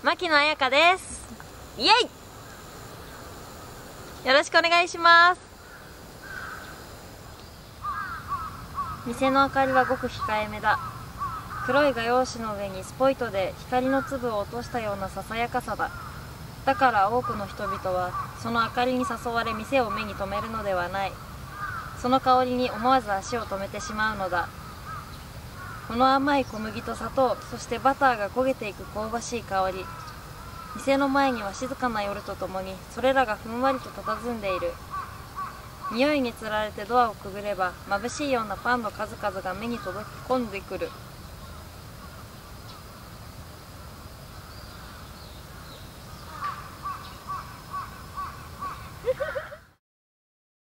牧野彩香です。イエイ、よろしくお願いします。店の明かりはごく控えめだ。黒い画用紙の上にスポイトで光の粒を落としたようなささやかさだ。だから多くの人々はその明かりに誘われ店を目に留めるのではない。その香りに思わず足を止めてしまうのだ。この甘い小麦と砂糖、そしてバターが焦げていく香ばしい香り。店の前には静かな夜とともにそれらがふんわりと佇んでいる。匂いにつられてドアをくぐれば眩しいようなパンの数々が目に届き込んでくる。